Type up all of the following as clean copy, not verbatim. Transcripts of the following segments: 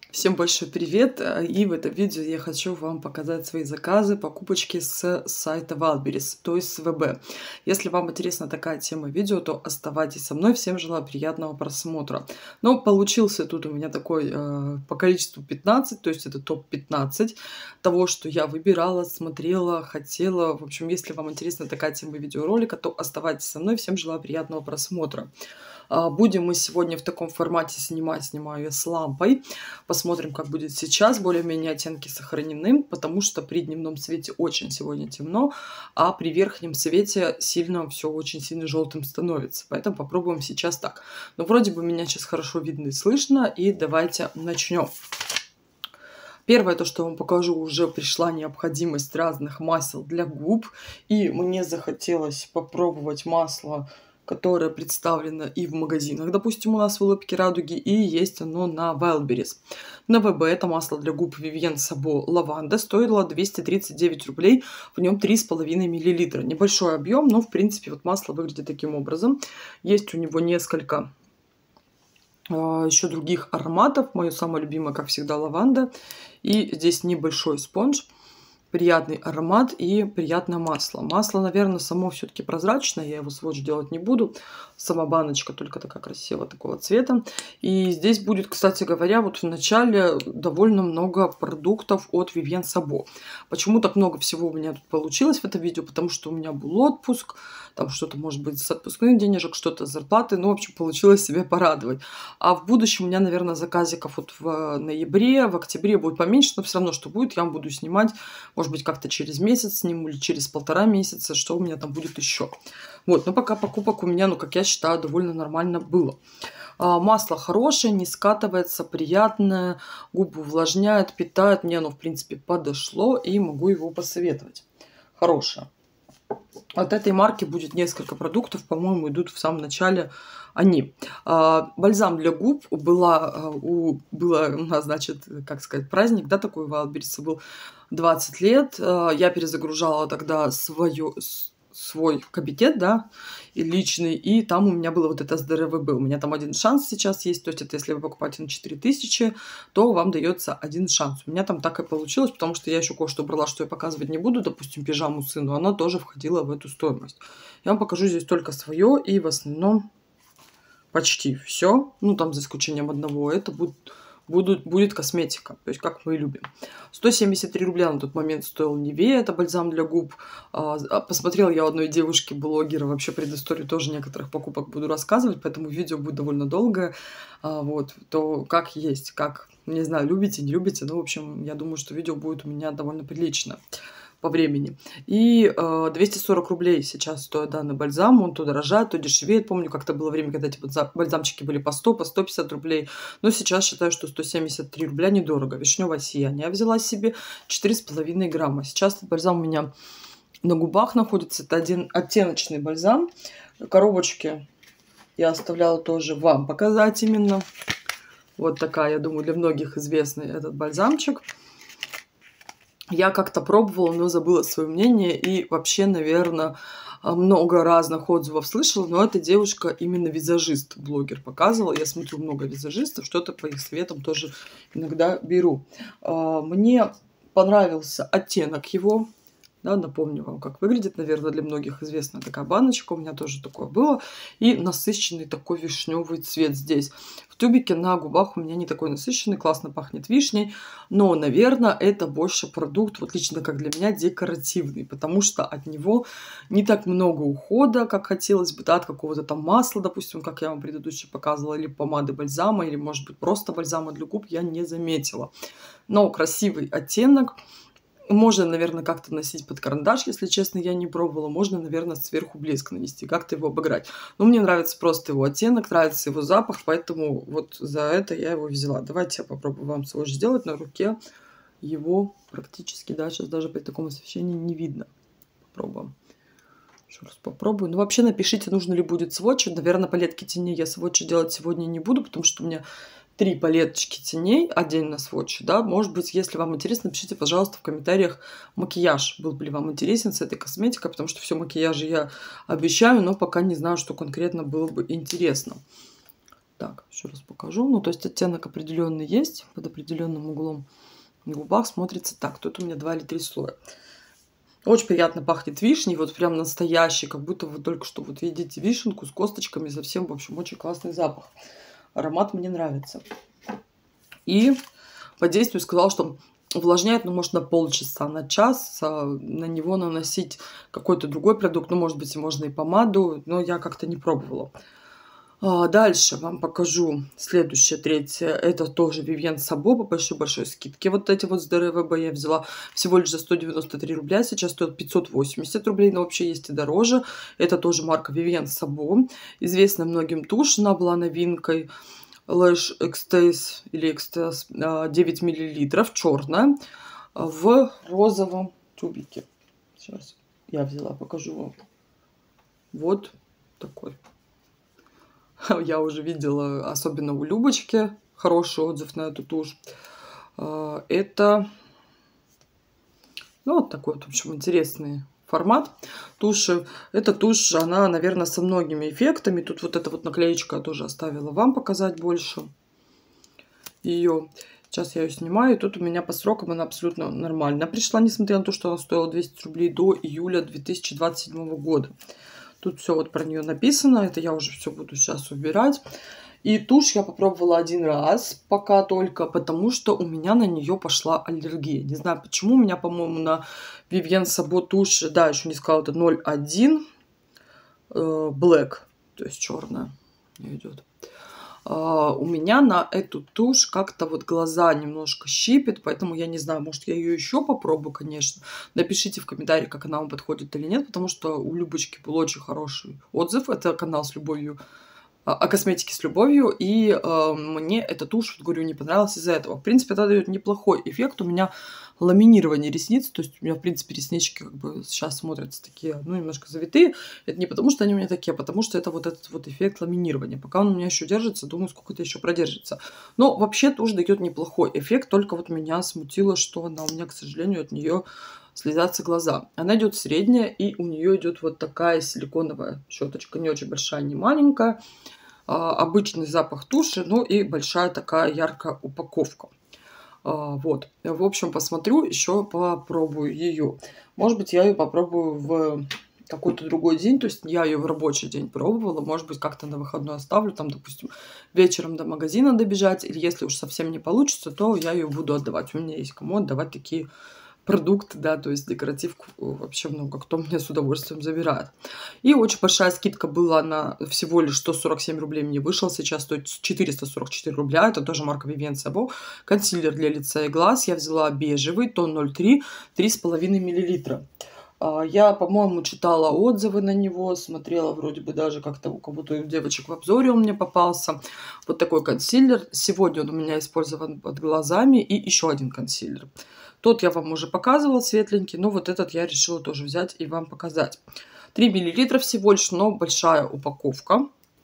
Всем большой привет! И в этом видео я хочу вам показать свои заказы, покупочки с сайта Wildberries, то есть с ВБ. Если вам интересна такая тема видео, то оставайтесь со мной. Всем желаю приятного просмотра. Но получился тут у меня такой по количеству 15, то есть это топ-15 того, что я выбирала, смотрела, хотела. В общем, если вам интересна такая тема видеоролика, то оставайтесь со мной. Всем желаю приятного просмотра. Будем мы сегодня в таком формате снимаю я с лампой. Посмотрим, как будет сейчас. Более-менее оттенки сохранены, потому что при дневном свете очень сегодня темно, а при верхнем свете все очень сильно желтым становится. Поэтому попробуем сейчас так. Но вроде бы меня сейчас хорошо видно и слышно, и давайте начнем. Первое, то, что вам покажу, уже пришла необходимость разных масел для губ. И мне захотелось попробовать масло, которое представлено и в магазинах, допустим, у нас в улыбке радуги, и есть оно на Wildberries. На ВБ это масло для губ Vivienne Sabo Лаванда стоило 239 рублей, в нем 3,5 мл. Небольшой объем, но в принципе вот масло выглядит таким образом. Есть у него несколько еще других ароматов. Мое самое любимое, как всегда, лаванда. И здесь небольшой спонж. Приятный аромат и приятное масло. Масло, наверное, само все-таки прозрачное. Я его сводч делать не буду. Сама баночка только такая красивая, такого цвета. И здесь будет, кстати говоря, вот в начале довольно много продуктов от Vivienne Sabo. Почему так много всего у меня тут получилось в этом видео? Потому что у меня был отпуск. Там что-то, может быть, с отпускных денежек, что-то с зарплаты. Ну, в общем, получилось себя порадовать. А в будущем у меня, наверное, заказиков вот в ноябре, в октябре будет поменьше. Но все равно, что будет, я вам буду снимать. Может быть, как-то через месяц сниму или через 1,5 месяца, что у меня там будет еще. Вот, но пока покупок у меня, ну, как я считаю, довольно нормально было. Масло хорошее, не скатывается, приятное, губы увлажняет, питает. Мне оно, в принципе, подошло и могу его посоветовать. Хорошее. От этой марки будет несколько продуктов, по-моему, идут в самом начале они. Бальзам для губ была у нас, значит, как сказать, праздник, да, такой в Wildberries был 20 лет. Я перезагружала тогда свой кабинет, да, и личный, и там у меня было вот это СДРВБ. У меня там один шанс сейчас есть, то есть это если вы покупаете на 4000, то вам дается один шанс. У меня там так и получилось, потому что я еще кое-что брала, что я показывать не буду, допустим, пижаму сыну, она тоже входила в эту стоимость. Я вам покажу здесь только свое, и в основном почти все, ну там за исключением одного, это будет косметика, то есть как мы и любим. 173 рубля на тот момент стоил Nivea, это бальзам для губ. Посмотрела я у одной девушки-блогера, вообще предысторию тоже некоторых покупок буду рассказывать, поэтому видео будет довольно долгое. Вот, то как есть, как, не знаю, любите, не любите, но, в общем, я думаю, что видео будет у меня довольно прилично по времени. И 240 рублей сейчас стоит данный бальзам. Он то дорожает, то дешевеет. Помню, как-то было время, когда эти бальзамчики были по 100, по 150 рублей. Но сейчас считаю, что 173 рубля недорого. Вишневое сияние. Я взяла себе 4,5 грамма. Сейчас этот бальзам у меня на губах находится. Это один оттеночный бальзам. Коробочки я оставляла тоже вам показать именно. Вот такая, я думаю, для многих известный этот бальзамчик. Я как-то пробовала, но забыла свое мнение и вообще, наверное, много разных отзывов слышала, но эта девушка именно визажист, блогер показывала. Я смотрю много визажистов, что-то по их советам тоже иногда беру. Мне понравился оттенок его. Да, напомню вам, как выглядит, наверное, для многих известна такая баночка, у меня тоже такое было, и насыщенный такой вишневый цвет здесь. В тюбике на губах у меня не такой насыщенный, классно пахнет вишней, но, наверное, это больше продукт, вот лично как для меня, декоративный, потому что от него не так много ухода, как хотелось бы, да, от какого-то там масла, допустим, как я вам предыдущий показывала, или помады бальзама, или, может быть, просто бальзама для губ я не заметила. Но красивый оттенок. Можно, наверное, как-то носить под карандаш, если честно, я не пробовала. Можно, наверное, сверху блеск нанести, как-то его обыграть. Но мне нравится просто его оттенок, нравится его запах, поэтому вот за это я его взяла. Давайте я попробую вам свой сделать. На руке его практически, да, сейчас даже при таком освещении не видно. Попробуем. Еще раз попробую. Ну, вообще напишите, нужно ли будет сводч. Наверное, палетки теней я сводчи делать сегодня не буду, потому что у меня 3 палеточки теней отдельно сводчи, да. Может быть, если вам интересно, напишите, пожалуйста, в комментариях макияж. Был бы ли вам интересен с этой косметикой, потому что все макияжи я обещаю, но пока не знаю, что конкретно было бы интересно. Так, еще раз покажу. Ну, то есть оттенок определенный есть, под определенным углом на губах смотрится так. Тут у меня 2 или 3 слоя. Очень приятно пахнет вишней, вот прям настоящий, как будто вы только что вот видите вишенку с косточками, совсем, в общем, очень классный запах. Аромат мне нравится. И по действию сказал, что увлажняет, ну, может, на полчаса, на час. На него наносить какой-то другой продукт, ну, может быть, можно и помаду, но я как-то не пробовала. Дальше вам покажу следующее, третье. Это тоже Vivienne Sabo по большой-большой скидке. Вот эти вот с ДРВБ я взяла всего лишь за 193 рубля. Сейчас стоит 580 рублей, но вообще есть и дороже. Это тоже марка Vivienne Sabo. Известная многим тушь, она была новинкой. Lash Extase или Extase 9 мл, черная, в розовом тюбике. Сейчас я взяла, покажу вам. Вот такой. Я уже видела, особенно у Любочки, хороший отзыв на эту тушь. Это, ну, вот такой вот, в общем, интересный формат туши. Эта тушь, она, наверное, со многими эффектами. Тут вот эта вот наклеечка я тоже оставила вам показать больше ее. Сейчас я ее снимаю. И тут у меня по срокам она абсолютно нормальная. Пришла, несмотря на то, что она стоила 200 рублей до июля 2027 года. Тут все вот про нее написано. Это я уже все буду сейчас убирать. И тушь я попробовала один раз, пока только, потому что у меня на нее пошла аллергия. Не знаю почему. У меня, по-моему, на Vivienne Sabo тушь, да, еще не сказала, это 01 Black, то есть черная идет. У меня на эту тушь как-то вот глаза немножко щипет, поэтому я не знаю, может, я ее еще попробую, конечно. Напишите в комментариях, как она вам подходит или нет, потому что у Любочки был очень хороший отзыв. Это канал с любовью, о косметике с любовью, и мне эта тушь, вот говорю, не понравилась из-за этого. В принципе, это дает неплохой эффект. У меня ламинирование ресниц, то есть у меня, в принципе, реснички как бы сейчас смотрятся такие, ну, немножко завитые. Это не потому, что они у меня такие, а потому что это вот этот вот эффект ламинирования. Пока он у меня еще держится, думаю, сколько это еще продержится. Но вообще тушь дает неплохой эффект, только вот меня смутило, что она у меня, к сожалению, от нее слезятся глаза. Она идет средняя, и у нее идет вот такая силиконовая щеточка, не очень большая, не маленькая. Обычный запах туши, ну и большая такая яркая упаковка. Вот. В общем, посмотрю, еще попробую ее. Может быть, я ее попробую в какой-то другой день. То есть я ее в рабочий день пробовала. Может быть, как-то на выходной оставлю. Там, допустим, вечером до магазина добежать. Или если уж совсем не получится, то я ее буду отдавать. У меня есть кому отдавать такие продукты, да, то есть декоративку вообще много кто мне с удовольствием забирает. И очень большая скидка была на всего лишь 147 рублей мне вышел, сейчас стоит 444 рубля, это тоже марка Vivienne Sabo. Консилер для лица и глаз я взяла бежевый, тон 03, 3,5 мл. Я, по-моему, читала отзывы на него, смотрела вроде бы даже как-то у кого-то у девочек в обзоре он мне попался. Вот такой консилер. Сегодня он у меня использован под глазами и еще один консилер. Тот я вам уже показывала, светленький, но вот этот я решила тоже взять и вам показать. 3 мл всего лишь, но большая упаковка.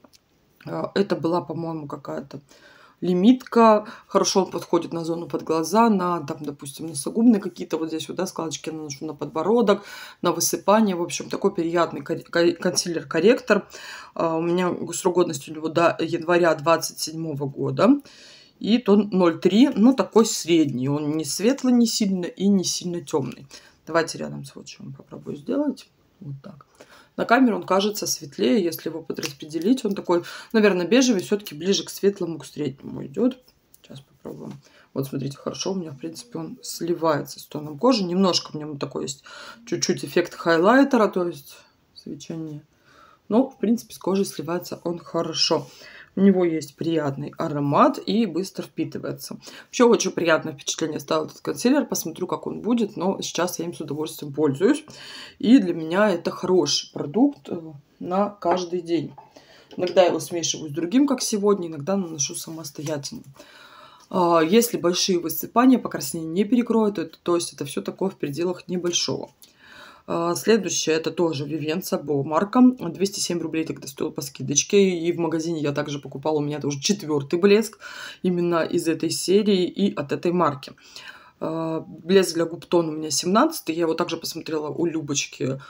Это была, по-моему, какая-то лимитка. Хорошо он подходит на зону под глаза, на, там, допустим, носогубные какие-то вот здесь вот, да, складочки я наношу на подбородок, на высыпание. В общем, такой приятный консилер-корректор. У меня срок годности у него до января 2027 года. И тон 0,3, ну, такой средний. Он не светлый, не сильно и не сильно темный. Давайте рядом сводчем попробую сделать. Вот так. На камеру он кажется светлее, если его подраспределить. Он такой, наверное, бежевый, все-таки ближе к светлому, к среднему идет. Сейчас попробуем. Вот, смотрите, хорошо у меня, в принципе, он сливается с тоном кожи. Немножко в нем такой есть чуть-чуть эффект хайлайтера, то есть свечение. Но, в принципе, с кожей сливается он хорошо. У него есть приятный аромат и быстро впитывается. Вообще очень приятное впечатление оставил этот консилер. Посмотрю, как он будет, но сейчас я им с удовольствием пользуюсь. И для меня это хороший продукт на каждый день. Иногда я его смешиваю с другим, как сегодня, иногда наношу самостоятельно. Если большие высыпания, покраснение не перекроют, то есть это все такое в пределах небольшого. Следующее, это тоже Vivienne Sabo марка. 207 рублей тогда стоил по скидочке. И в магазине я также покупала. У меня это уже 4-й блеск. Именно из этой серии и от этой марки. Блеск для губ тон у меня 17-й. Я его также посмотрела у Любочки.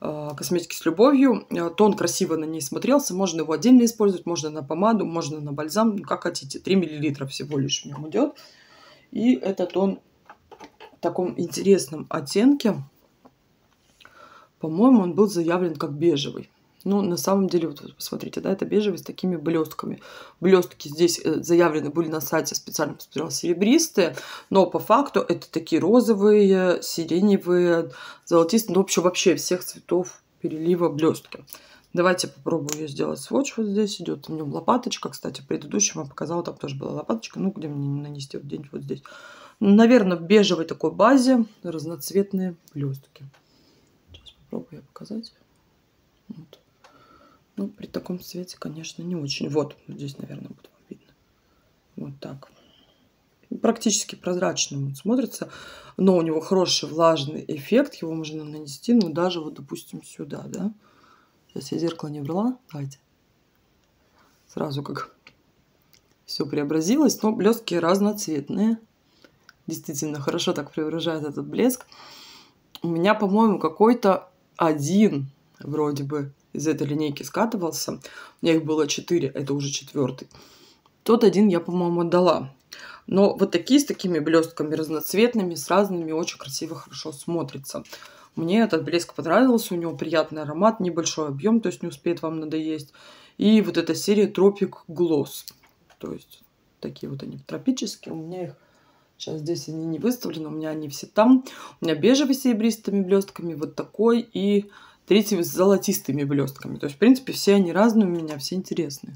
косметики с любовью. Тон красиво на ней смотрелся. Можно его отдельно использовать, можно на помаду, можно на бальзам, как хотите. 3 мл всего лишь в нем идет. И этот тон в таком интересном оттенке. По-моему, он был заявлен как бежевый. Ну, на самом деле, вот посмотрите, да, это бежевый с такими блестками. Блестки здесь заявлены были на сайте, специально посмотрела, серебристые, но по факту это такие розовые, сиреневые, золотистые, ну, вообще всех цветов перелива блестки. Давайте попробую ее сделать сводч. Вот здесь идет в нем лопаточка. Кстати, в предыдущем я показала, там тоже была лопаточка. Ну, где мне нанести вот где-нибудь вот здесь. Наверное, в бежевой такой базе разноцветные блестки. Сейчас попробую я показать. Вот. Ну, при таком цвете, конечно, не очень. Вот здесь, наверное, будет вам видно. Вот так. Практически прозрачно он смотрится, но у него хороший влажный эффект. Его можно нанести, ну, даже вот, допустим, сюда, да. Сейчас я зеркало не брала. Давайте. Сразу как все преобразилось, но блестки разноцветные. Действительно, хорошо так преображает этот блеск. У меня, по-моему, какой-то один вроде бы из этой линейки скатывался. У меня их было 4, это уже 4-й. Тот один я, по-моему, отдала. Но вот такие с такими блестками разноцветными, с разными, очень красиво, хорошо смотрится. Мне этот блеск понравился, у него приятный аромат, небольшой объем, то есть не успеет вам надоесть. И вот эта серия Tropic Gloss. То есть такие вот они тропические. У меня их сейчас здесь они не выставлены, у меня они все там. У меня бежевый с серебристыми блестками, вот такой и третий с золотистыми блестками. То есть, в принципе, все они разные у меня, все интересные.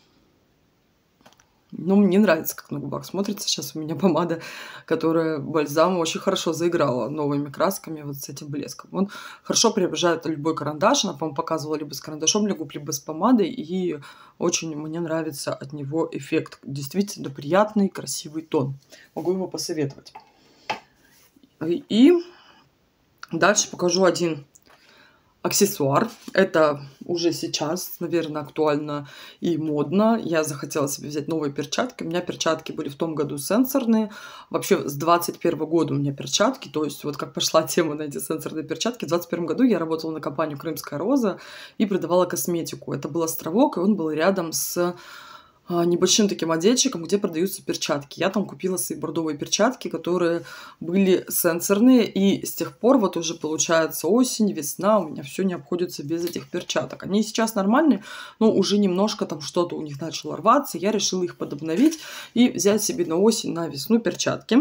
Но мне нравится, как на губах смотрится. Сейчас у меня помада, которая бальзам очень хорошо заиграла новыми красками, вот с этим блеском. Он хорошо преображает любой карандаш. Она, по-моему, показывала либо с карандашом для губ, либо с помадой. И очень мне нравится от него эффект. Действительно приятный, красивый тон. Могу его посоветовать. И дальше покажу один аксессуар. Это уже сейчас, наверное, актуально и модно. Я захотела себе взять новые перчатки. У меня перчатки были в том году сенсорные. Вообще с 21 года у меня перчатки. То есть вот как пошла тема на эти сенсорные перчатки. В 21 году я работала на компанию «Крымская роза» и продавала косметику. Это был островок, и он был рядом с небольшим таким отдельчиком, где продаются перчатки. Я там купила свои бордовые перчатки, которые были сенсорные, и с тех пор вот уже получается осень, весна, у меня все не обходится без этих перчаток. Они сейчас нормальные, но уже немножко там что-то у них начало рваться. Я решила их подобновить и взять себе на осень, на весну перчатки.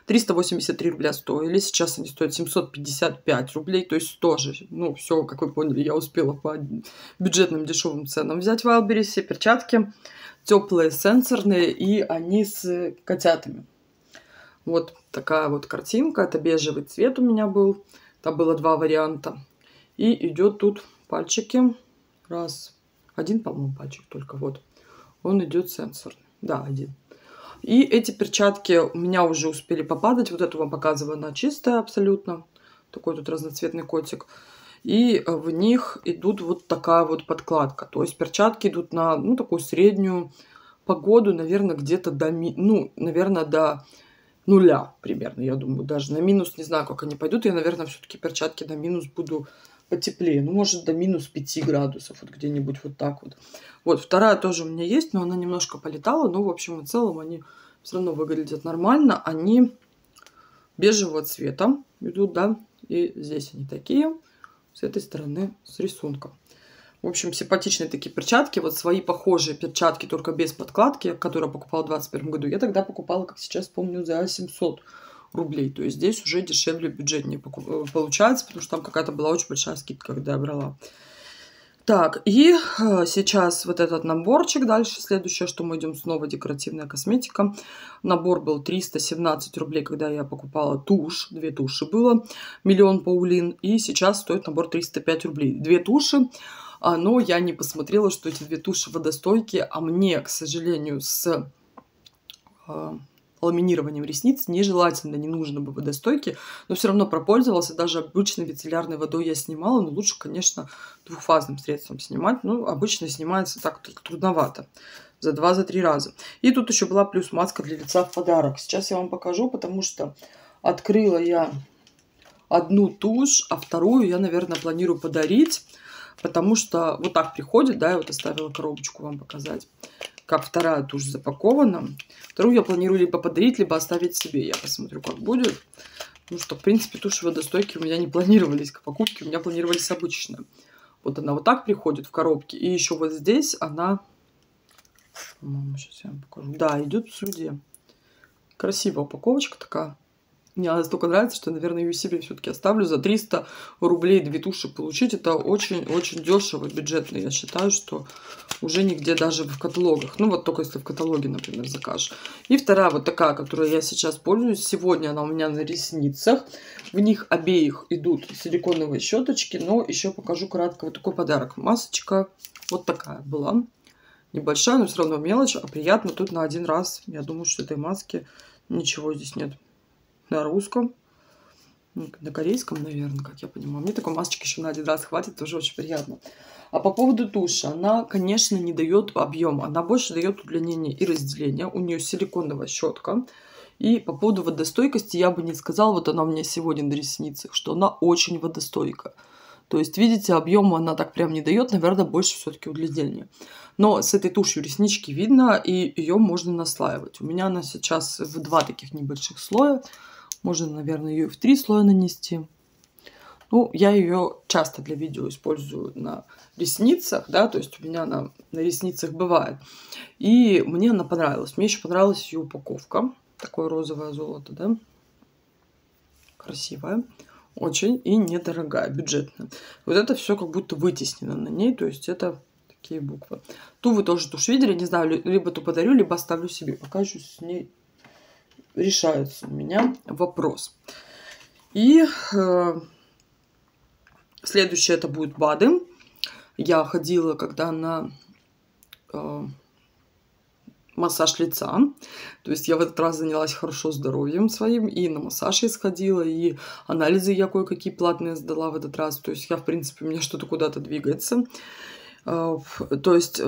383 рубля стоили, сейчас они стоят 755 рублей, то есть тоже, ну, все, как вы поняли, я успела по бюджетным дешевым ценам взять в Wildberries перчатки. Теплые, сенсорные, и они с котятами. Вот такая вот картинка. Это бежевый цвет у меня был. Там было 2 варианта. И идет тут пальчики. Раз. Один, по-моему, пальчик только. Вот. Он идет сенсорный. Да, один. И эти перчатки у меня уже успели попадать. Вот эту вам показываю, она чистая абсолютно. Такой тут разноцветный котик. И в них идут вот такая вот подкладка. То есть перчатки идут на, ну, такую среднюю погоду, наверное, где-то до, наверное, до нуля примерно, я думаю. Даже на минус, не знаю, как они пойдут. Я, наверное, все-таки перчатки на минус буду потеплее. Ну, может, до минус 5 градусов, вот где-нибудь вот так вот. Вот, вторая тоже у меня есть, но она немножко полетала. Но, в общем и целом, они все равно выглядят нормально. Они бежевого цвета идут, да. И здесь они такие. С этой стороны с рисунком. В общем, симпатичные такие перчатки. Вот свои похожие перчатки, только без подкладки, которые я покупала в 2021 году. Я тогда покупала, как сейчас помню, за 700 рублей. То есть здесь уже дешевле, бюджетнее получается, потому что там какая-то была очень большая скидка, когда я брала. Так, и сейчас вот этот наборчик. Дальше следующее, что мы идем снова декоративная косметика. Набор был 317 рублей, когда я покупала тушь. 2 туши было, миллион паулин. И сейчас стоит набор 305 рублей. 2 туши. Но я не посмотрела, что эти 2 туши водостойкие. А мне, к сожалению, с ламинированием ресниц нежелательно, не нужно бы водостойки, но все равно пропользовался. Даже обычной мицеллярной водой я снимала, но лучше, конечно, двухфазным средством снимать. Ну, обычно снимается так трудновато. За 2-3 раза. И тут еще была плюс маска для лица в подарок. Сейчас я вам покажу, потому что открыла я одну тушь, а вторую я, наверное, планирую подарить, потому что вот так приходит, да, я вот оставила коробочку вам показать, как вторая тушь запакована. Вторую я планирую либо подарить, либо оставить себе. Я посмотрю, как будет. Потому что, в принципе, туши водостойкие у меня не планировались к покупке, у меня планировались обычные. Вот она вот так приходит в коробке. И еще вот здесь она, по-моему, сейчас я вам покажу. Да, идет в суде. Красивая упаковочка такая. Мне настолько нравится, что, наверное, ее себе все-таки оставлю. За 300 рублей 2 туши получить, это очень-очень дешево, бюджетно. Я считаю, что уже нигде даже в каталогах. Ну, вот только если в каталоге, например, закажешь. И вторая вот такая, которой я сейчас пользуюсь. Сегодня она у меня на ресницах. В них обеих идут силиконовые щеточки. Но еще покажу кратко вот такой подарок. Масочка вот такая была. Небольшая, но все равно мелочь, а приятно тут на один раз. Я думаю, что этой маски ничего здесь нет. На русском, на корейском, наверное, как я понимаю. Мне такой масочки еще на один раз хватит, тоже очень приятно. А по поводу туши, она, конечно, не дает объема, она больше дает удлинение и разделение. У нее силиконовая щетка. И по поводу водостойкости я бы не сказала, вот она у меня сегодня на ресницах, что она очень водостойкая. То есть, видите, объема она так прям не дает, наверное, больше все-таки удлинения. Но с этой тушью реснички видно, и ее можно наслаивать. У меня она сейчас в 2 таких небольших слоя. Можно, наверное, ее в 3 слоя нанести. Ну, я ее часто для видео использую на ресницах, да, то есть у меня она на ресницах бывает. И мне она понравилась. Мне еще понравилась ее упаковка. Такое розовое золото, да. Красивая. Очень и недорогая, бюджетная. Вот это все как будто вытеснено на ней, то есть это такие буквы. Ту вы тоже тушь видели, не знаю, либо ту подарю, либо оставлю себе. Пока еще с ней решается у меня вопрос. И следующее это будет БАДы. Я ходила когда на массаж лица. То есть я в этот раз занялась хорошо здоровьем своим. И на массаж я сходила, и анализы я кое-какие платные сдала в этот раз. То есть я, в принципе, у меня что-то куда-то двигается. То есть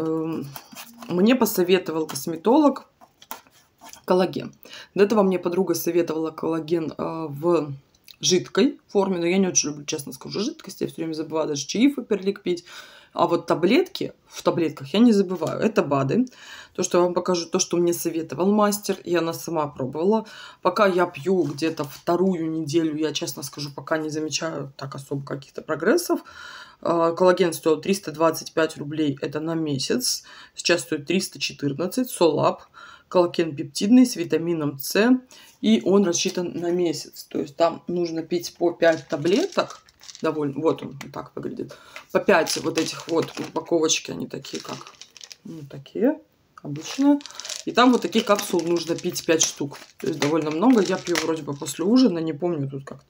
мне посоветовал косметолог коллаген. До этого мне подруга советовала коллаген в жидкой форме, но я не очень люблю, честно скажу, жидкость. Я все время забываю даже чаи Фаберлик пить. А вот таблетки, в таблетках я не забываю. Это БАДы. То, что я вам покажу, то, что мне советовал мастер, и она сама пробовала. Пока я пью где-то 2-ю неделю, я, честно скажу, пока не замечаю так особо каких-то прогрессов. Коллаген стоил 325 рублей, это на месяц. Сейчас стоит 314. Солап. Коллаген пептидный с витамином С. И он рассчитан на месяц. То есть там нужно пить по 5 таблеток. Довольно. Вот он вот так выглядит. По 5 вот этих вот упаковочки. Они такие как... Ну, такие. Обычные. И там вот такие капсулы нужно пить 5 штук. То есть довольно много. Я пью вроде бы после ужина. Не помню тут как.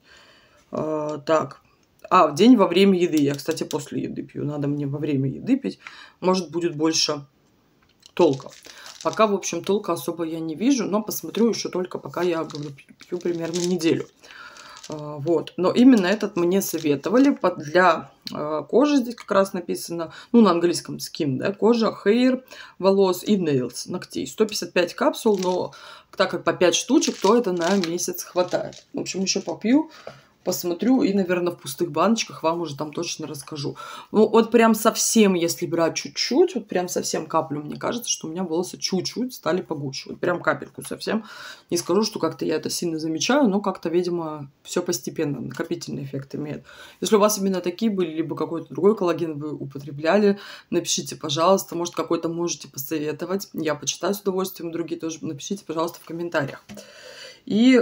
Так. В день во время еды. Я, кстати, после еды пью. Надо мне во время еды пить. Может, будет больше толка. Пока, в общем, толка особо я не вижу, но посмотрю еще только, пока я пью примерно неделю. Вот. Но именно этот мне советовали для кожи. Здесь как раз написано, ну, на английском skin, да, кожа, hair, волос и nails, ногтей. 155 капсул, но так как по 5 штучек, то это на месяц хватает. В общем, еще попью. Посмотрю и, наверное, в пустых баночках вам уже там точно расскажу. Ну, вот прям совсем, если брать чуть-чуть, вот прям совсем каплю, мне кажется, что у меня волосы чуть-чуть стали погуще. Вот прям капельку совсем. Не скажу, что как-то я это сильно замечаю, но как-то, видимо, все постепенно, накопительный эффект имеет. Если у вас именно такие были, либо какой-то другой коллаген вы употребляли, напишите, пожалуйста. Может, какой-то можете посоветовать. Я почитаю с удовольствием, другие тоже. Напишите, пожалуйста, в комментариях. И...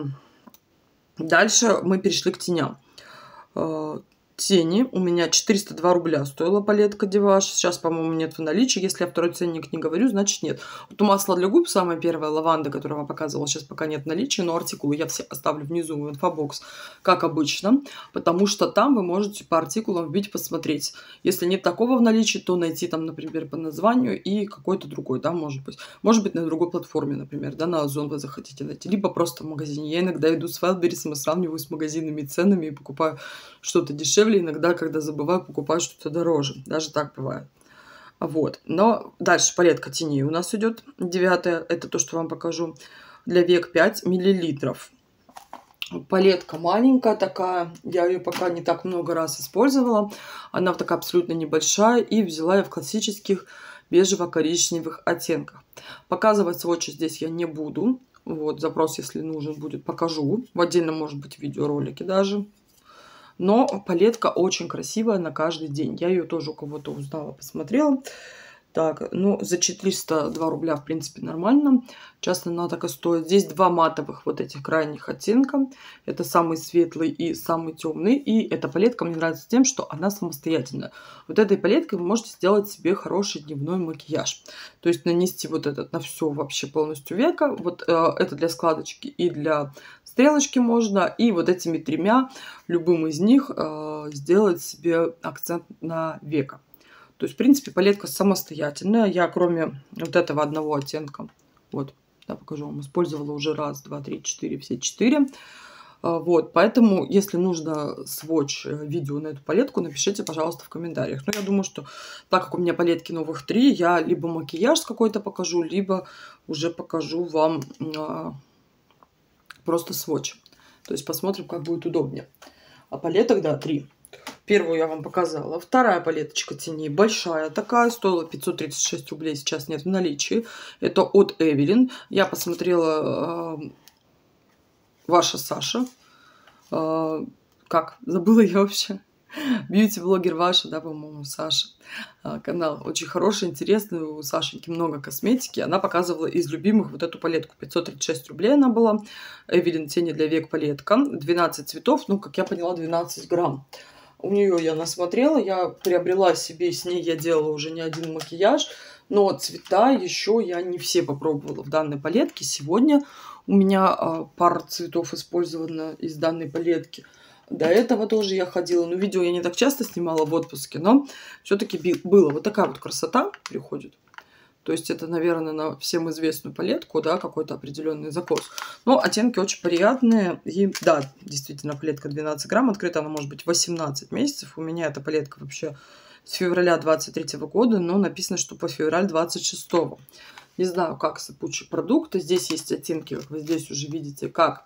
Дальше мы перешли к теням. Тени у меня 402 рубля стоила палетка Деваж. Сейчас, по-моему, нет в наличии. Если я второй ценник не говорю, значит нет. Вот масло для губ, самое первое, лаванда, которое я вам показывала, сейчас пока нет в наличии, но артикулы я все оставлю внизу в инфобокс, как обычно, потому что там вы можете по артикулам вбить, посмотреть. Если нет такого в наличии, то найти там, например, по названию и какой-то другой, да, может быть. Может быть, на другой платформе, например, да, на Озон вы захотите найти, либо просто в магазине. Я иногда иду с Wildberries и сравниваю с магазинными ценами и покупаю что-то дешевле. Иногда, когда забываю, покупаю что-то дороже. Даже так бывает. Вот. Но дальше палетка теней у нас идет. 9-я. Это то, что вам покажу. Для век 5 миллилитров. Палетка маленькая такая, я ее пока не так много раз использовала. Она такая абсолютно небольшая, и взяла я в классических бежево-коричневых оттенках. Показывать сводчи здесь я не буду. Вот, запрос, если нужен будет, покажу. В отдельном, может быть, видеоролике даже. Но палетка очень красивая на каждый день. Я ее тоже у кого-то узнала, посмотрела. Так, ну, за 402 рубля, в принципе, нормально. Часто она так и стоит. Здесь два матовых вот этих крайних оттенка. Это самый светлый и самый темный. И эта палетка мне нравится тем, что она самостоятельная. Вот этой палеткой вы можете сделать себе хороший дневной макияж. То есть нанести вот этот на все вообще полностью века. Вот это для складочки и для стрелочки можно. И вот этими тремя, любым из них, сделать себе акцент на века. То есть, в принципе, палетка самостоятельная. Я, кроме вот этого одного оттенка, вот, я покажу вам, использовала уже раз, два, три, четыре, все 4. Вот, поэтому, если нужно сводч видео на эту палетку, напишите, пожалуйста, в комментариях. Но я думаю, что так как у меня палетки новых 3, я либо макияж какой-то покажу, либо уже покажу вам просто сводч. То есть, посмотрим, как будет удобнее. А палеток, да, 3. Первую я вам показала. Вторая палеточка теней большая такая, стоила 536 рублей, сейчас нет в наличии. Это от Эвелин. Я посмотрела ваша Саша. Как? Забыла я вообще. Бьюти-блогер ваша, да, по-моему, Саша. Канал очень хороший, интересный. У Сашеньки много косметики. Она показывала из любимых вот эту палетку. 536 рублей она была. Эвелин тени для век палетка. 12 цветов, ну, как я поняла, 12 грамм. У нее я насмотрела, я приобрела себе, с ней я делала уже не один макияж, но цвета еще я не все попробовала в данной палетке. Сегодня у меня пара цветов использована из данной палетки. До этого тоже я ходила, но видео я не так часто снимала в отпуске, но все-таки было. Вот такая вот красота приходит. То есть это, наверное, на всем известную палетку, да, какой-то определенный закос. Но оттенки очень приятные. И да, действительно, палетка 12 грамм. Открыта она может быть 18 месяцев. У меня эта палетка вообще с февраля 23 года, но написано, что по февраль 26. Не знаю, как сыпучий продукт. Здесь есть оттенки, как вы здесь уже видите, как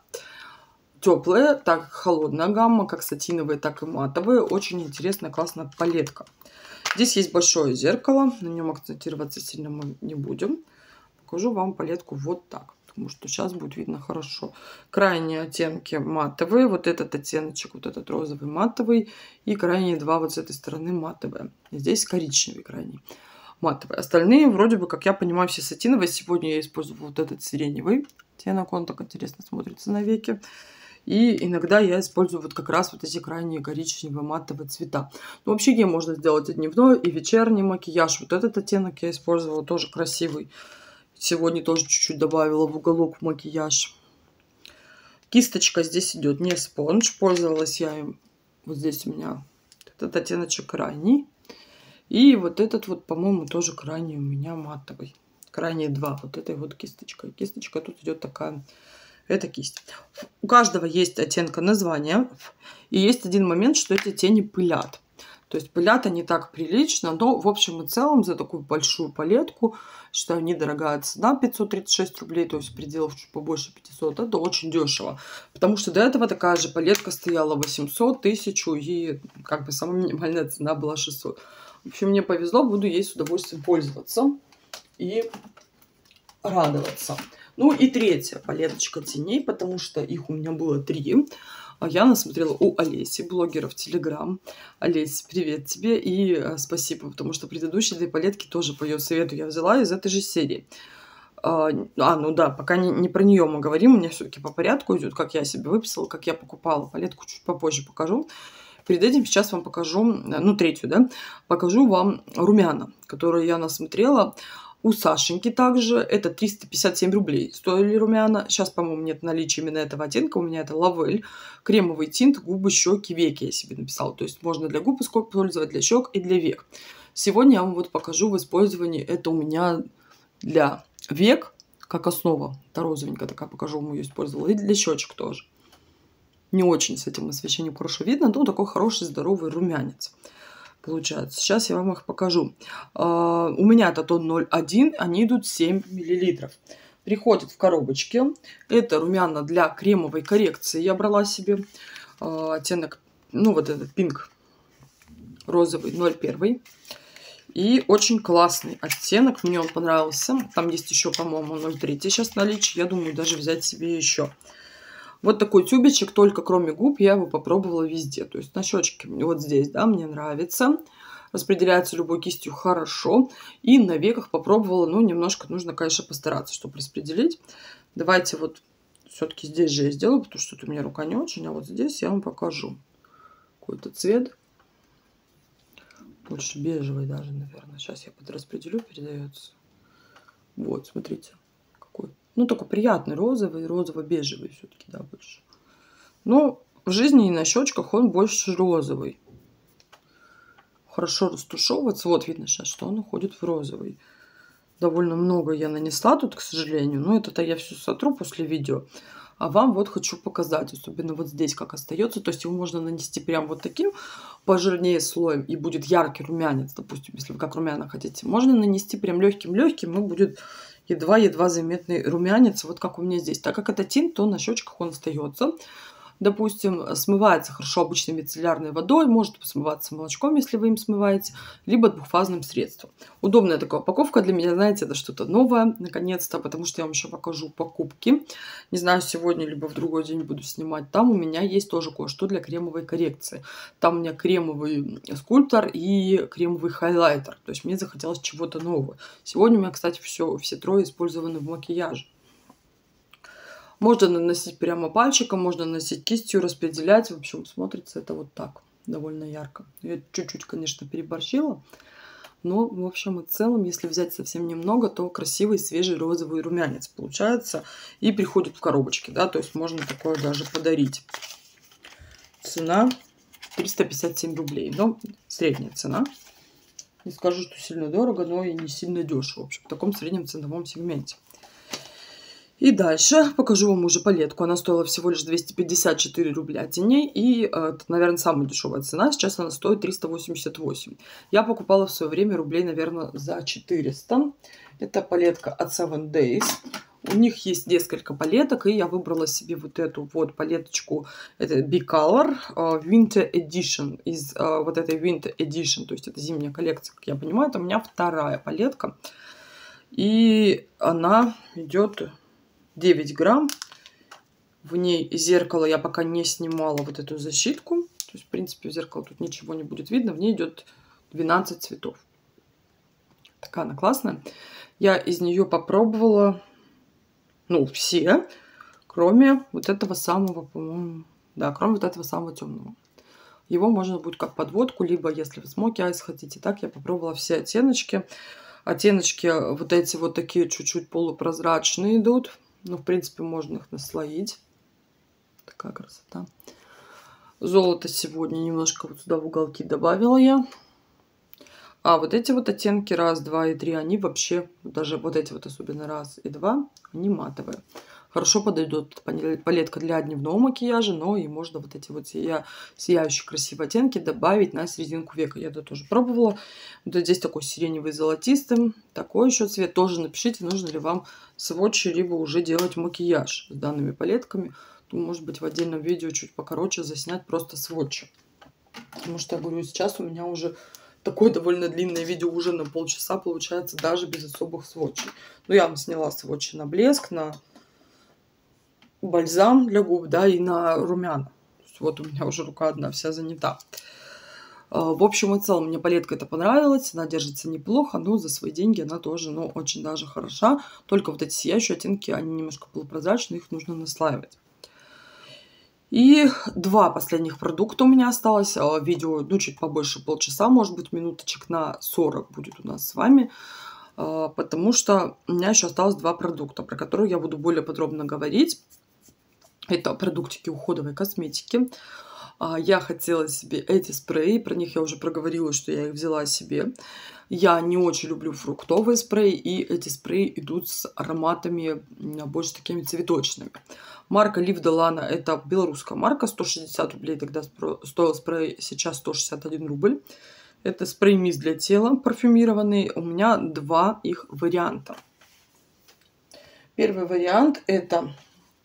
теплая, так холодная гамма, как сатиновые, так и матовые. Очень интересная, классная палетка. Здесь есть большое зеркало, на нем акцентироваться сильно мы не будем. Покажу вам палетку вот так, потому что сейчас будет видно хорошо. Крайние оттенки матовые, вот этот оттеночек, вот этот розовый матовый, и крайние два вот с этой стороны матовые. И здесь коричневый крайний матовый. Остальные вроде бы, как я понимаю, все сатиновые. Сегодня я использовала вот этот сиреневый оттенок, он так интересно смотрится на веке. И иногда я использую вот как раз вот эти крайние коричневые матовые цвета. Но вообще ей можно сделать и дневной, и вечерний макияж. Вот этот оттенок я использовала, тоже красивый. Сегодня тоже чуть-чуть добавила в уголок макияж. Кисточка здесь идет не спонж. Пользовалась я им. Вот здесь у меня этот оттеночек крайний. И вот этот вот, по-моему, тоже крайний у меня матовый. Крайние два вот этой вот кисточкой. Кисточка тут идет такая... Это кисть. У каждого есть оттенка названия. И есть один момент, что эти тени пылят. То есть пылят они так прилично, но в общем и целом за такую большую палетку, считаю, недорогая цена, 536 рублей, то есть пределов чуть побольше 500, это очень дешево. Потому что до этого такая же палетка стояла 800, 1000, и как бы самая минимальная цена была 600. В общем, мне повезло, буду ей с удовольствием пользоваться и радоваться. Ну и третья палеточка теней, потому что их у меня было 3. Я насмотрела у Олеси, блогера в Телеграм. Олесь, привет тебе и спасибо, потому что предыдущие 2 палетки тоже по ее совету я взяла из этой же серии. Ну да, пока не про нее мы говорим, у меня все-таки по порядку идет, как я себе выписала, как я покупала. Палетку чуть попозже покажу. Перед этим сейчас вам покажу, ну третью, да, покажу вам румяна, которые я насмотрела. У Сашеньки также это 357 рублей стоили румяна. Сейчас, по-моему, нет наличия именно этого оттенка. У меня это Лавель. Кремовый тинт, губы, щеки, веки я себе написала. То есть можно для губ использовать, для щек и для век. Сегодня я вам вот покажу в использовании. Это у меня для век, как основа. Это розовенькая такая, покажу вам ее использовала. И для щечек тоже. Не очень с этим освещением хорошо видно, но такой хороший, здоровый румянец получается. Сейчас я вам их покажу. У меня это тон 0,1, они идут 7 мл. Приходит в коробочке. Это румяна для кремовой коррекции. Я брала себе оттенок, ну вот этот пинк розовый 01. И очень классный оттенок. Мне он понравился. Там есть еще, по-моему, 03 сейчас в наличии. Я думаю, даже взять себе еще. Вот такой тюбичек, только кроме губ я его попробовала везде. То есть на щечке вот здесь, да, мне нравится. Распределяется любой кистью хорошо. И на веках попробовала, ну, немножко нужно, конечно, постараться, чтобы распределить. Давайте вот все-таки здесь же я сделаю, потому что тут у меня рука не очень. А вот здесь я вам покажу какой-то цвет. Больше бежевый даже, наверное. Сейчас я подраспределю, передается. Вот, смотрите, какой. Ну, такой приятный розовый, розово-бежевый все-таки, да, больше. Но в жизни и на щечках он больше розовый. Хорошо растушевывается. Вот видно сейчас, что он уходит в розовый. Довольно много я нанесла тут, к сожалению. Но это-то я все сотру после видео. А вам вот хочу показать, особенно вот здесь как остается. То есть его можно нанести прям вот таким пожирнее слоем, и будет яркий румянец, допустим, если вы как румяна хотите. Можно нанести прям легким-легким, и будет едва-едва заметный румянец, вот как у меня здесь. Так как это тинт, то на щечках он остается. Допустим, смывается хорошо обычной мицеллярной водой, может смываться молочком, если вы им смываете, либо двухфазным средством. Удобная такая упаковка для меня, знаете, это что-то новое, наконец-то, потому что я вам еще покажу покупки. Не знаю, сегодня либо в другой день буду снимать. Там у меня есть тоже кое-что для кремовой коррекции. Там у меня кремовый скульптор и кремовый хайлайтер. То есть мне захотелось чего-то нового. Сегодня у меня, кстати, все трое использованы в макияже. Можно наносить прямо пальчиком, можно наносить кистью, распределять. В общем, смотрится это вот так, довольно ярко. Я чуть-чуть, конечно, переборщила. Но, в общем и целом, если взять совсем немного, то красивый, свежий розовый румянец получается. И приходит в коробочке, да, то есть можно такое даже подарить. Цена 357 рублей. Но средняя цена. Не скажу, что сильно дорого, но и не сильно дешево. В общем, в таком среднем ценовом сегменте. И дальше покажу вам уже палетку. Она стоила всего лишь 254 рубля теней. И это, наверное, самая дешевая цена. Сейчас она стоит 388. Я покупала в свое время рублей, наверное, за 400. Это палетка от 7 Days. У них есть несколько палеток, и я выбрала себе вот эту вот палеточку. Это B-Color Winter Edition. Из вот этой Winter Edition, то есть это зимняя коллекция, как я понимаю. Это у меня вторая палетка. И она идет 9 грамм. В ней зеркало я пока не снимала вот эту защитку. То есть, в принципе, в зеркало тут ничего не будет видно. В ней идет 12 цветов. Такая она классная. Я из нее попробовала, ну, все, кроме вот этого самого, по-моему, да, кроме вот этого самого темного. Его можно будет как подводку, либо, если вы смоки айс хотите, так я попробовала все оттеночки. Оттеночки вот эти вот такие чуть-чуть полупрозрачные идут. Ну, в принципе, можно их наслоить. Такая красота. Золото сегодня немножко вот сюда в уголки добавила я. А вот эти вот оттенки 1, 2 и 3, они вообще, даже вот эти вот особенно 1 и 2, они матовые. Хорошо подойдет палетка для дневного макияжа, но и можно вот эти вот сияющие красивые оттенки добавить на серединку века. Я это тоже пробовала. Вот здесь такой сиреневый золотистым. Такой еще цвет. Тоже напишите, нужно ли вам сводчи, либо уже делать макияж с данными палетками. То, может быть, в отдельном видео чуть покороче заснять просто сводчи. Потому что, я говорю, сейчас у меня уже такое довольно длинное видео, уже на полчаса получается, даже без особых сводчей. Ну, я вам сняла сводчи на блеск, на бальзам для губ, да, и на румяна. Вот у меня уже рука одна вся занята. В общем и целом, мне палетка эта понравилась. Она держится неплохо, но за свои деньги она тоже, ну, очень даже хороша. Только вот эти сияющие оттенки, они немножко полупрозрачные, их нужно наслаивать. И 2 последних продукта у меня осталось. Видео, ну, чуть побольше полчаса, может быть, минуточек на 40 будет у нас с вами. Потому что у меня еще осталось 2 продукта, про которые я буду более подробно говорить. Это продуктики уходовой косметики. Я хотела себе эти спреи, про них я уже проговорила, что я их взяла себе. Я не очень люблю фруктовые спреи, и эти спреи идут с ароматами больше такими цветочными. Марка Liv Delana, это белорусская марка, 160 рублей тогда стоил спрей, сейчас 161 рубль. Это спрей-мисс для тела парфюмированный, у меня 2 их варианта. Первый вариант это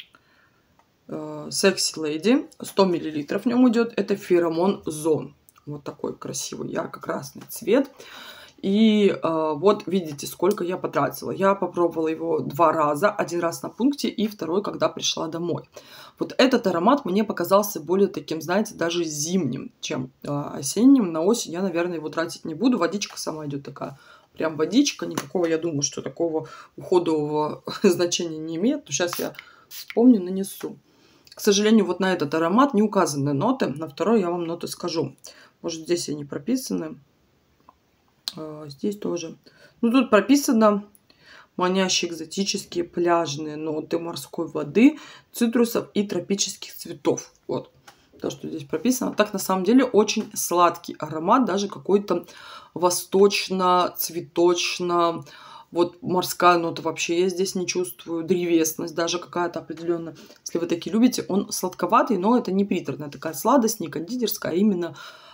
Sexy Lady, 100 мл в нем идет, это Pheromone Zone. Вот такой красивый ярко-красный цвет. И вот видите, сколько я потратила. Я попробовала его 2 раза. Один раз на пункте и второй, когда пришла домой. Вот этот аромат мне показался более таким, знаете, даже зимним, чем осенним. На осень я, наверное, его тратить не буду. Водичка сама идет такая. Прям водичка. Никакого, я думаю, что такого уходового значения не имеет. Но сейчас я вспомню, нанесу. К сожалению, вот на этот аромат не указаны ноты. На второй я вам ноты скажу. Может, здесь они прописаны. Здесь тоже. Ну, тут прописано манящие экзотические пляжные ноты морской воды, цитрусов и тропических цветов. Вот то, что здесь прописано. Так, на самом деле, очень сладкий аромат, даже какой-то восточно-цветочно. Вот морская нота вообще я здесь не чувствую. Древесность даже какая-то определенная. Если вы такие любите, он сладковатый, но это не приторная такая сладость, не кондитерская, а именно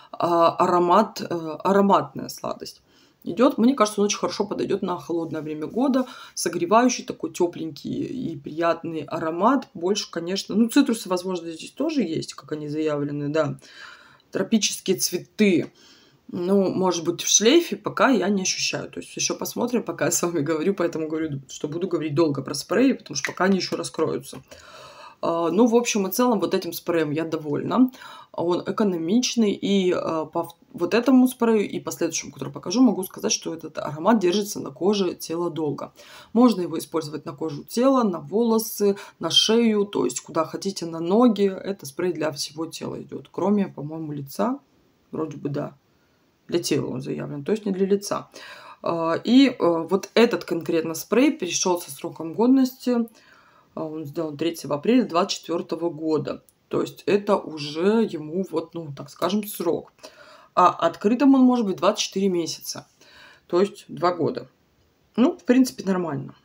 ароматная сладость идет. Мне кажется, он очень хорошо подойдет на холодное время года. Согревающий, такой тепленький и приятный аромат. Больше, конечно, ну, цитрусы, возможно, здесь тоже есть, как они заявлены, да. Тропические цветы. Ну, может быть, в шлейфе пока я не ощущаю. То есть еще посмотрим, пока я с вами говорю. Поэтому говорю, что буду говорить долго про спреи, потому что пока они еще раскроются. Ну, в общем и целом, вот этим спреем я довольна. Он экономичный, и по вот этому спрею и последующему, который покажу, могу сказать, что этот аромат держится на коже тела долго. Можно его использовать на кожу тела, на волосы, на шею, то есть куда хотите, на ноги. Это спрей для всего тела идет, кроме, по-моему, лица. Вроде бы да, для тела он заявлен, то есть не для лица. И вот этот конкретно спрей перешел со сроком годности. Он сделан 3 апреля 2024 года. То есть это уже ему вот, ну, так скажем, срок. А открытым он может быть 24 месяца. То есть 2 года. Ну, в принципе, нормально.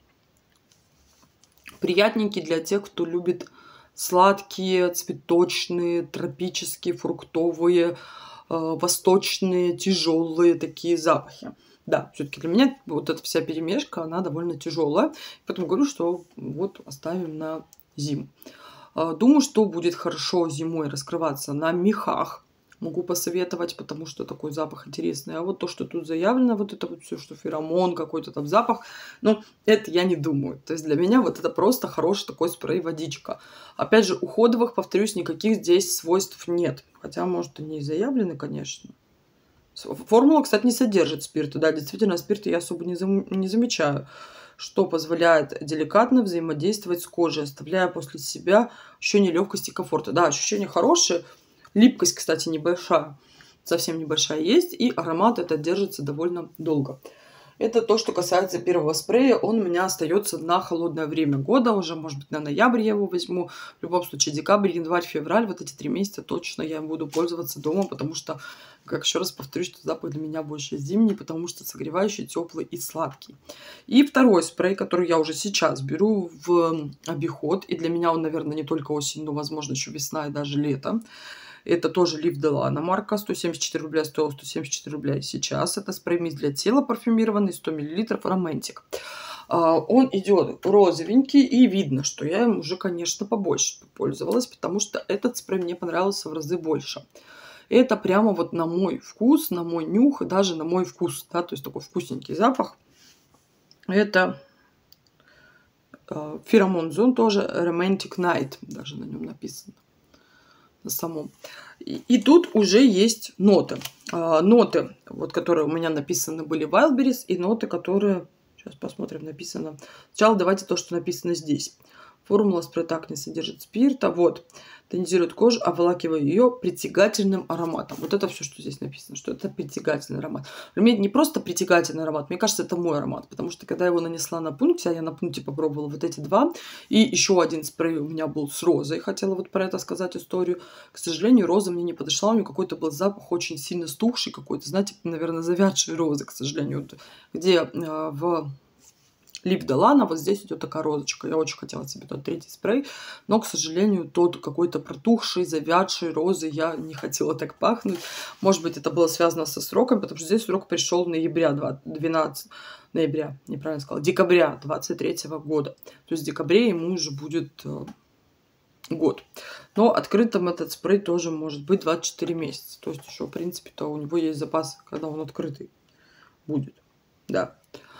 Приятненький для тех, кто любит сладкие, цветочные, тропические, фруктовые, восточные, тяжелые такие запахи. Да, все-таки для меня вот эта вся перемешка, она довольно тяжелая. Поэтому говорю, что вот оставим на зиму. Думаю, что будет хорошо зимой раскрываться на мехах. Могу посоветовать, потому что такой запах интересный. А вот то, что тут заявлено, вот это вот все, что феромон, какой-то там запах, ну, это я не думаю. То есть для меня вот это просто хороший такой спрей-водичка. Опять же, уходовых, повторюсь, никаких здесь свойств нет. Хотя, может, и не заявлены, конечно. Формула, кстати, не содержит спирта. Да, действительно, спирта я особо не замечаю, что позволяет деликатно взаимодействовать с кожей, оставляя после себя ощущение легкости и комфорта. Да, ощущение хорошее. Липкость, кстати, небольшая, совсем небольшая есть, и аромат этот держится довольно долго. Это то, что касается первого спрея. Он у меня остается на холодное время года, уже, может быть, на ноябрь я его возьму. В любом случае, декабрь, январь, февраль, вот эти 3 месяца точно я буду пользоваться дома, потому что, как еще раз повторюсь, что запах для меня больше зимний, потому что согревающий, теплый и сладкий. И второй спрей, который я уже сейчас беру в обиход, и для меня он, наверное, не только осень, но, возможно, еще весна и даже лето. Это тоже Liv Delana марка, 174 рубля, стоил 174 рубля и сейчас. Это спрей-мисс для тела парфюмированный, 100 мл, Romantic. Он идет розовенький, и видно, что я им уже, конечно, побольше пользовалась, потому что этот спрей мне понравился в разы больше. Это прямо вот на мой вкус, на мой нюх и даже на мой вкус, да, то есть такой вкусненький запах. Это Pheromone Zone тоже, Romantic Night, даже на нем написано. На самом. И тут уже есть ноты. Ноты, вот, которые у меня написаны, были Wildberries, и ноты, которые, сейчас посмотрим, написано. Сначала давайте то, что написано здесь. Формула спрей так не содержит спирта. Вот. Тонизирует кожу, обволакивая ее притягательным ароматом. Вот это все, что здесь написано, что это притягательный аромат. Для меня это не просто притягательный аромат, мне кажется, это мой аромат. Потому что когда я его нанесла на пункте, а я на пункте попробовала вот эти 2, и еще один спрей у меня был с розой. Хотела вот про это сказать историю. К сожалению, роза мне не подошла, у нее какой-то был запах очень сильно стухший какой-то, знаете, наверное, завядшей розы, к сожалению. Где в Лип Долана, вот здесь идет такая розочка. Я очень хотела себе тот третий спрей, но, к сожалению, тот какой-то протухший, завядший розы я не хотела так пахнуть. Может быть, это было связано со сроком, потому что здесь срок пришел ноября 12, ноября, неправильно сказала, декабря 23 года. То есть в декабре ему уже будет год. Но открытым этот спрей тоже может быть 24 месяца. То есть еще, в принципе-то, у него есть запас, когда он открытый будет. Да.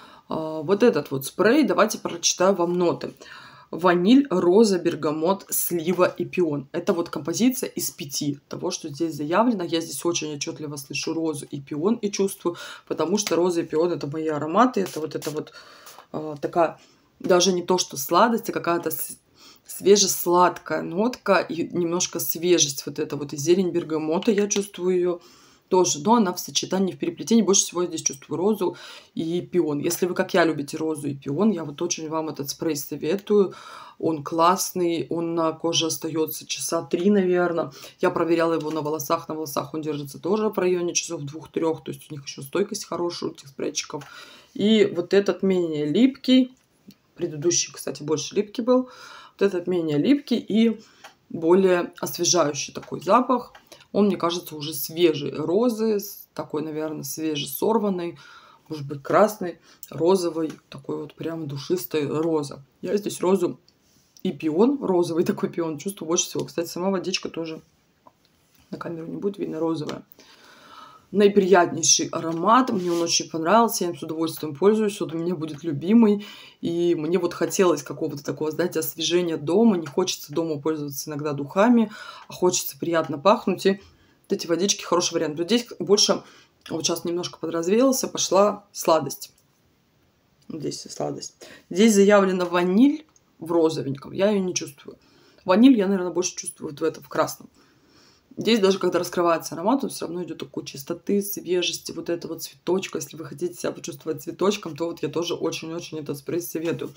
Вот этот вот спрей, давайте прочитаю вам ноты. Ваниль, роза, бергамот, слива и пион. Это вот композиция из 5 того, что здесь заявлено. Я здесь очень отчетливо слышу розу и пион и чувствую, потому что роза и пион это мои ароматы. Это вот такая, даже не то, что сладость, а какая-то свежесладкая нотка и немножко свежесть. Вот это вот и зелень бергамота, я чувствую ее тоже, но она в сочетании, в переплетении. Больше всего я здесь чувствую розу и пион. Если вы, как я, любите розу и пион, я вот очень вам этот спрей советую. Он классный, он на коже остается часа 3, наверное. Я проверяла его на волосах он держится тоже в районе часов 2-3, то есть у них еще стойкость хорошая, у этих спрейчиков. И вот этот менее липкий, предыдущий, кстати, больше липкий был, вот этот менее липкий и более освежающий такой запах. Он, мне кажется, уже свежий розы, такой, наверное, свежесорванный, может быть, красный, розовый, такой вот прям душистой роза. Я здесь розу и пион, розовый такой пион, чувствую больше всего. Кстати, сама водичка тоже на камеру не будет видно, розовая. Наиприятнейший аромат, мне он очень понравился, я им с удовольствием пользуюсь, вот у меня будет любимый, и мне вот хотелось какого-то такого, знаете, освежения дома, не хочется дома пользоваться иногда духами, а хочется приятно пахнуть, и вот эти водички хороший вариант. Но здесь больше, вот сейчас немножко подразвеялся, пошла сладость, здесь сладость. Здесь заявлена ваниль в розовеньком, я ее не чувствую. Ваниль я, наверное, больше чувствую вот в красном. Здесь даже когда раскрывается аромат, он все равно идет такой чистоты, свежести, вот этого цветочка. Если вы хотите себя почувствовать цветочком, то вот я тоже очень-очень этот спрей советую.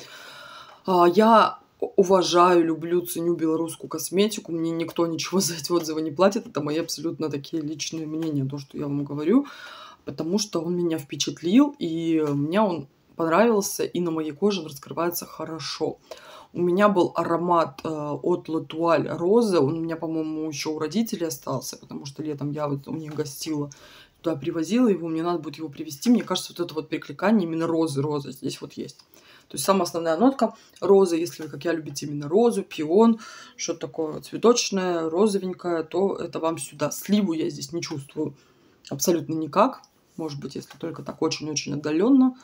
Я уважаю, люблю, ценю белорусскую косметику. Мне никто ничего за эти отзывы не платит. Это мои абсолютно такие личные мнения, то, что я вам говорю. Потому что он меня впечатлил, и мне он понравился, и на моей коже он раскрывается хорошо. У меня был аромат от L'Etoile роза. Он у меня, по-моему, еще у родителей остался, потому что летом я вот у них гостила. Туда привозила его, мне надо будет его привезти. Мне кажется, вот это вот перекликание именно розы здесь вот есть. То есть самая основная нотка розы, если вы, как я, любите именно розу, пион, что-то такое цветочное, розовенькое, то это вам сюда. Сливу я здесь не чувствую абсолютно никак. Может быть, если только так очень-очень отдаленно.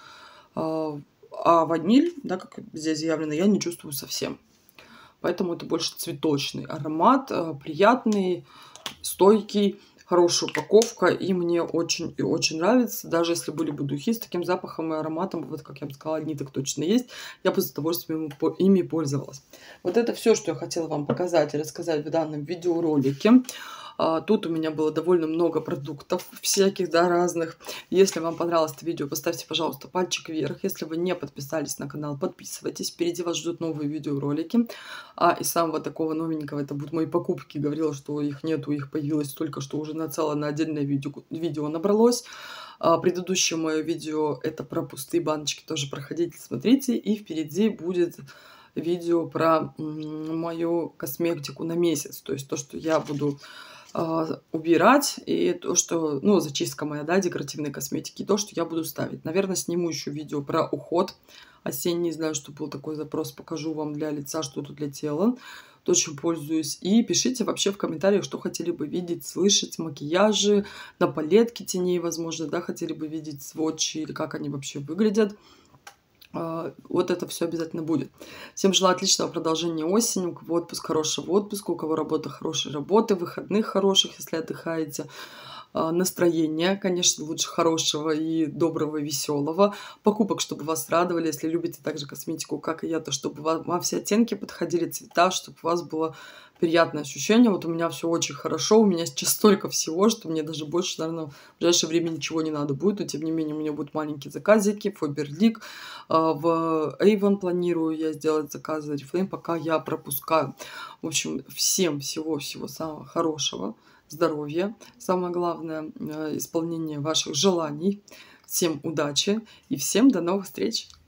А ваниль, да, как здесь заявлено, я не чувствую совсем. Поэтому это больше цветочный аромат, приятный, стойкий, хорошая упаковка. И мне очень и очень нравится. Даже если были бы духи с таким запахом и ароматом, вот как я бы сказала, одни так точно есть, я бы с удовольствием ими пользовалась. Вот это все, что я хотела вам показать и рассказать в данном видеоролике. Тут у меня было довольно много продуктов всяких, да, разных. Если вам понравилось это видео, поставьте, пожалуйста, пальчик вверх. Если вы не подписались на канал, подписывайтесь. Впереди вас ждут новые видеоролики. Из самого такого новенького это будут мои покупки. Говорила, что их нету, их появилось только что уже нацело на отдельное видео набралось. Предыдущее мое видео это про пустые баночки. Тоже проходите, смотрите. И впереди будет видео про мою косметику на месяц. То есть то, что я буду убирать, и то, что, ну, зачистка моя, да, декоративной косметики, и то, что я буду ставить. Наверное, сниму еще видео про уход осенний, знаю, что был такой запрос, покажу вам для лица, что тут для тела, то, чем пользуюсь. И пишите вообще в комментариях, что хотели бы видеть, слышать, макияжи, на палетке теней, возможно, да, хотели бы видеть сводчи, или как они вообще выглядят. Вот это все обязательно будет. Всем желаю отличного продолжения осени, у кого отпуск, хорошего отпуска, у кого работа, хорошей работы, выходных хороших, если отдыхаете. Настроения, конечно, лучше хорошего и доброго, веселого. Покупок, чтобы вас радовали. Если любите также косметику, как и я, то чтобы вам все оттенки подходили, цвета, чтобы у вас было приятное ощущение. Вот у меня все очень хорошо. У меня сейчас столько всего, что мне даже больше, наверное, в ближайшее время ничего не надо будет. Но, тем не менее, у меня будут маленькие заказики. Faberlic. В Avon планирую я сделать заказы. Oriflame пока я пропускаю. В общем, всем всего-всего самого хорошего. Здоровья, самое главное, исполнение ваших желаний. Всем удачи и всем до новых встреч!